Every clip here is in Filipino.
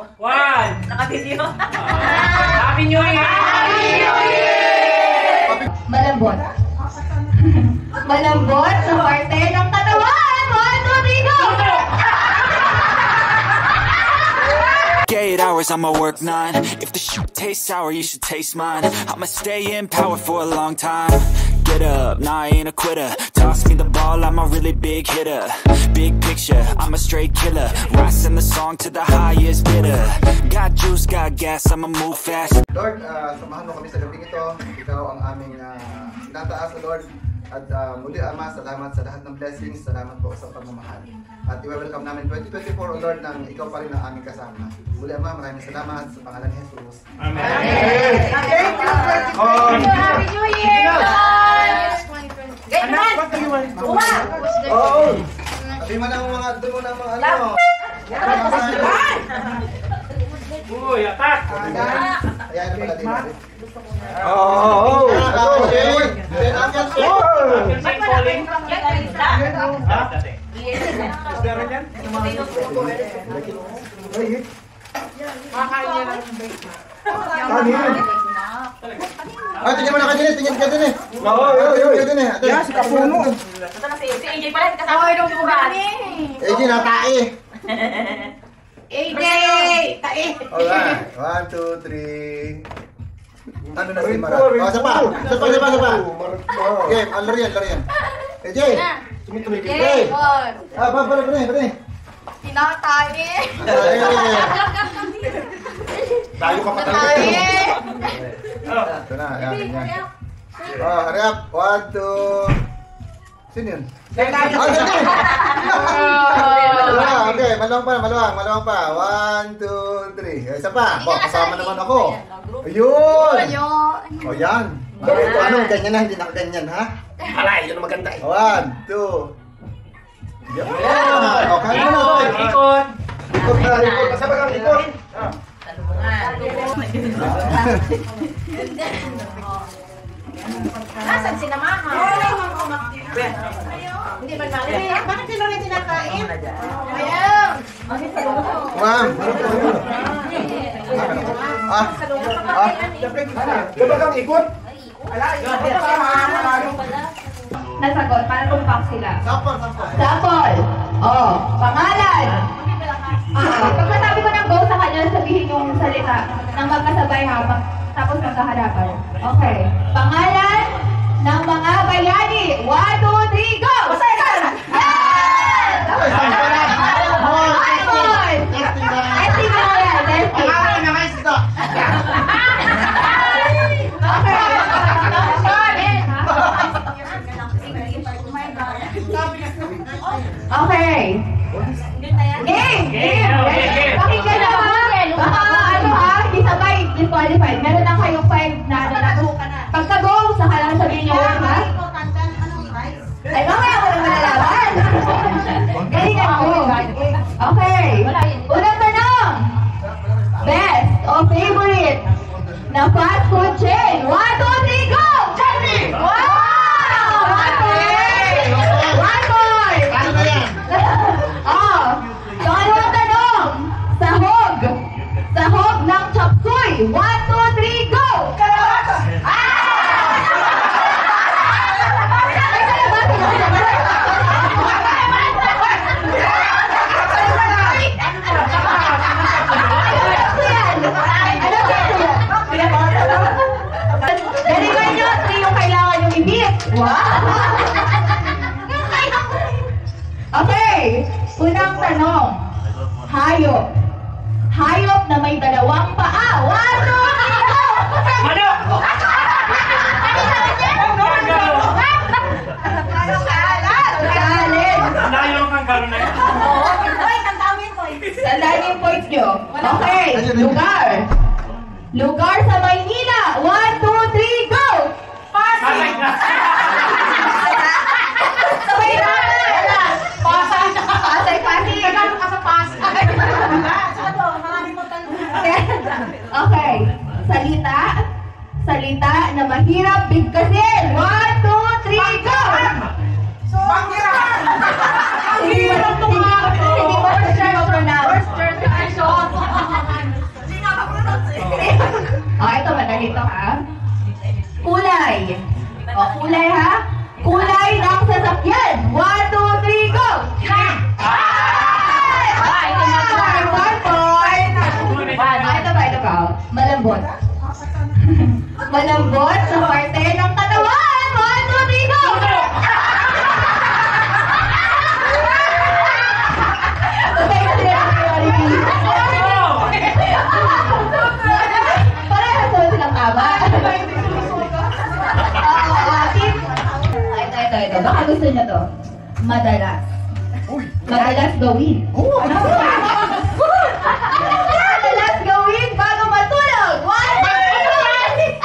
One. Naka-video. Happy New Year! Malambot. Malambot sa parte ng katawan. 1, 2, 3, go! 8 hours, I'ma work 9. If the shoot tastes sour, you should taste mine. I'ma stay in power for a long time. Get up, nah, I ain't a quitter. Toss me the ball, I'm a really big hitter. Big picture, I'm a straight killer. Rising the song to the highest bidder. Got juice, got gas, I'ma move fast. Lord, samahan mo kami sa gabing ito. Ikaw ang aming tinataas na Lord. At muli Ama, salamat sa lahat ng blessings. Salamat po sa pagmamahal. At i-welcome namin 2024, O Lord, nang ikaw pa rin ang aming kasama. Muli Ama, maraming salamat sa pangalan ni Jesus. Amen. Happy New Year! Ganyan! Uwa! Oo! Sabi mo ng mga, doon mo ng mga ano. Uy, attack! Ayan na pala din natin. Oh! Okay! Calling. Ah, tingnan mo na ka din eh. Tingnan ka din eh. Oo, Tingnan ka din eh. Ate. si Kapuno. Ito na si AJ pala, kasama ko yung buwan. Eh, di na tae. AJ! Tae! Alright. 1, 2, 3. Ano na si Mara? Oh, sapa. Sapa. Okay, larian. AJ. Yay! Ah, pare. Tinatae! Tayo ka pa talaga. Ito na, yan. Oh, hurry up. 1, 2. Sino yun? Okay, maluwang pa. 1, 2, 3. Isa pa. Kasama naman ako. Ayun! O yan. Ano, ganyan na, hindi nakaganyan, ha? Alay, yun ang maganda eh. 1, 2. Yan! Okay na na. Ikot! Ikot. Kasama kang ikot. Nasaan si na mama? Hindi ba namin? Bakit sila rin tinakain? Ayaw! Ma'am. Diba kang ikot? Nasagot, para tumpak sila. Sapol. Sample! Oh, pangalan! Pag nasabi ko ng go sa kanya, sabihin yung salita ng magkasabay ha, tapos magkaharapan. Okay. Pangalan ng mga bayani. 1, 2, 3, go! Yan! Testing na yan. Testing. Okay. Game! Pakinggan na ha. Baka ano ha, hindi sabay, disqualified. Meron na kayong 5 na ano na. Pagka-go, saka lang sabihin nyo ha. Ay, mamaya ko lang malalaman. Galingan ko. Okay. Unang tanong. Best o favorite na fast food chain. 1, 2, 3, go! Jollibee! Wow! 1 point! 1 point! Oh, pangalawang tanong. Sahog ng chop suey. 1, 2, 3, go! Galingan nyo, 3 yung kailangan yung i-beat. Wow! Okay, unang tanong. Hayop. Hayop na may 2 paa. 1, 2, 3, go! Mano! Alin. Layo ang kanggaro na yun. Tandaan yung points nyo. Okay, lugar sa Maynila. 1, 2, 3, go! Pasay na! Okay. Salita na mahirap bigkasin. 1, 2, 3, go! Hindi mo siya ma-pronounce. malambot. Malambot sa parte ng katawan. 1, 2, 3, go! Okay, kasi ang priority. Parehas naman silang tama. Ito. Baka gusto niyo to. Madalas. Madalas gawin. Madalas gawin bago matulog. 1, 2,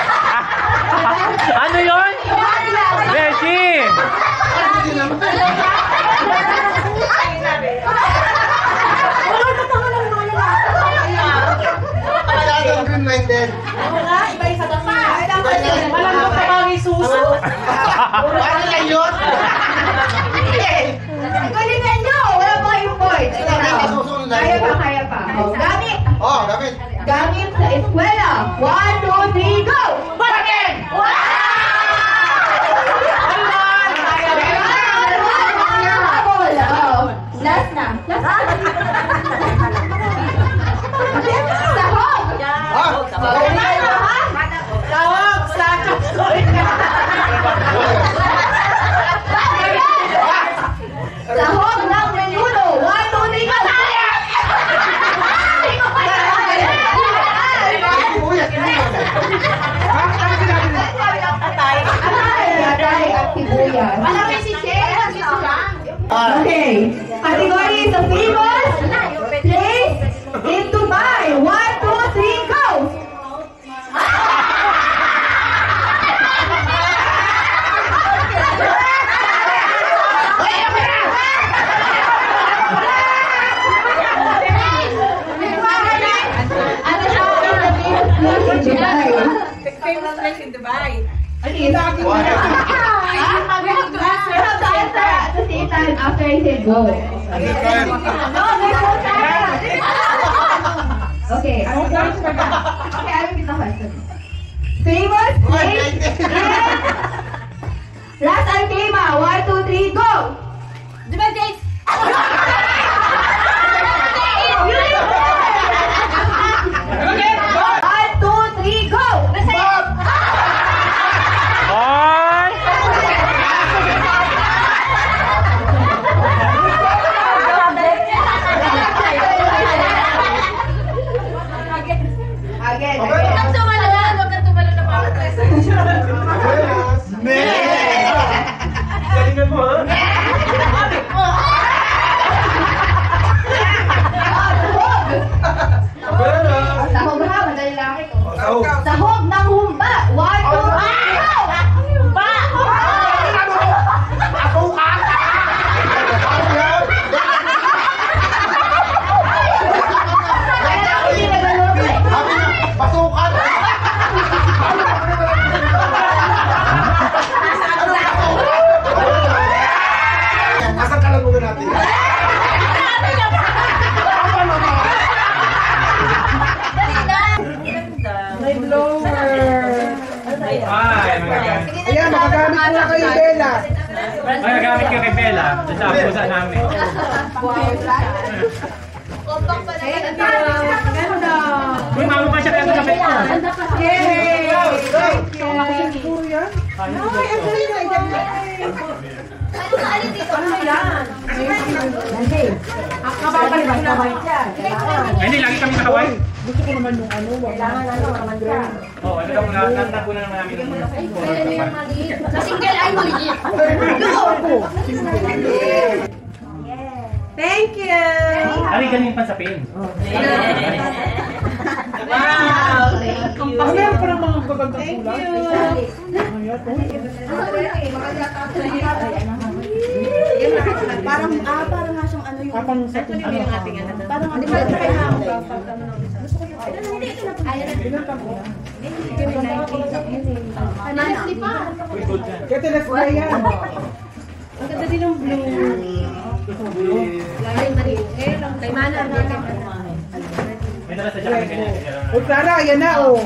3. Ano yun? Beshi! Masyadong green-minded. Malamang ka mga isuso. Ano yan yun? Galingan nyo! Wala pa kayong points. Kaya pa. Oh, gamit. Oh, gamit. Gamit sa eskwela. 1, 2, 3, go! Bakit? Last na. Sahog! Tawag sa kasoy ka. Sahog ng menudo. 1, 2, 3, go! Atay at sibuyas. Malaki si Chen. Okay. Category sa famous place in Dubai. 1, 2, 3, go! Ano siya ang famous place in Dubai? Ano yun? At the same time, after I said go. Okay, I will repeat the question. Famous place in Ras Al Khaimah. 1, 2, 3, go! Dubai days! 1, 2, 3, go! Ay! Again. Galingan mo, ha? Sahog ha, madali lang ito. Sahog ng humba. 1, 2, 3, go! Humba! Pasukan! Asan ka lang muna natin? Ay, magagamit. Ayan, makagamit mo na kayo, Bella. Magagamit ka kay Bella. Sa pusa namin. Uy, mamukha siya kaya kapit ko. Yay! Thank you. Ay, ang galing na dyan. Ano yan? Kapapalitan na ba yan? Ay, hindi, lagi kami nakaway. Gusto ko naman yung ano, kailangan naman yan. Oo, ano daw, natago na naman namin. Single ay muli. Thank you! Ari, galing pa sa pin. Wow! Meron pa ng mga gagandang kulay. Parang nga siyang ano yung... Parang sa tingin. Parang ano ba ito kaya ako? Honestly pa. Kaya let's try yan. Ang ganda din ng blue. Kay Mana. May dala sa jacket ganyan. O Clara, ayan na oh.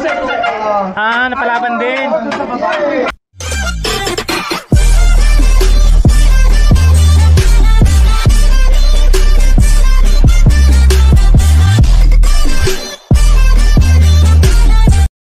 check. Ah, napalaban din. Sa babae.